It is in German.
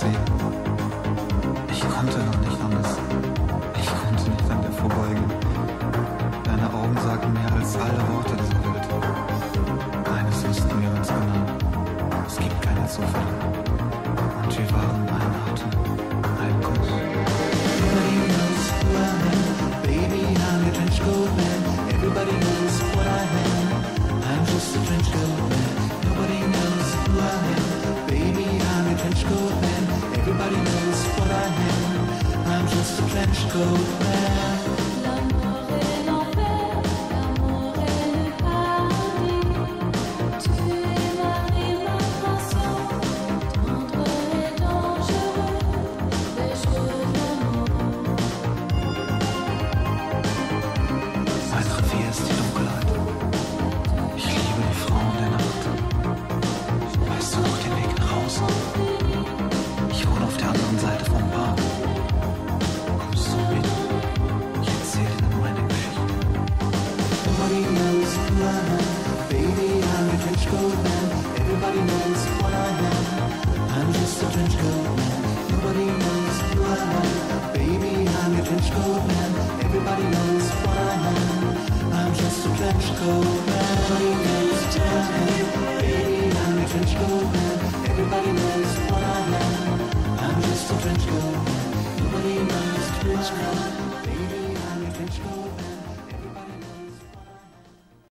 sie. Ich konnte noch nicht anders. Ich konnte nicht an dir vorbeigehen. Deine Augen sagten mehr als alle Worte dieser Welt. Eines wussten wir ganz genau. Es gibt keine Zufälle. Und wir waren ein Atem, ein Kuss. Nobody knows who I am. Baby, I'm your trench coat man. Everybody knows what I am. I'm just a trench coat man. Nobody knows who I am. Baby, I'm your trench coat man. Everybody knows what I am. I'm just a trench coat man. L'amour et l'enfer, l'amour et le paradis. Tu es ma imagination, tendre et dangereux, des jeux d'amour. Mein Revier ist die Dunkelheit. Ich liebe die Frauen der Nacht. Weißt du noch den Weg nach Hause? Ich wohne auf der anderen Seite vom Park. Kommst du mit? Ich erzähle dir meine Geschichte. Nobody knows who I am. Baby, I'm a trench coat man. Everybody knows what I am. I'm just a trench coat man. Nobody knows who I am. Baby, I'm a trench coat man. Everybody knows what I am. I'm just a trench coat man. Nobody knows who I am. Baby, I'm a trench coat man. Everybody knows what I am. I'm just a trench coat man. Nobody knows who I am. Baby, I'm a trench coat man.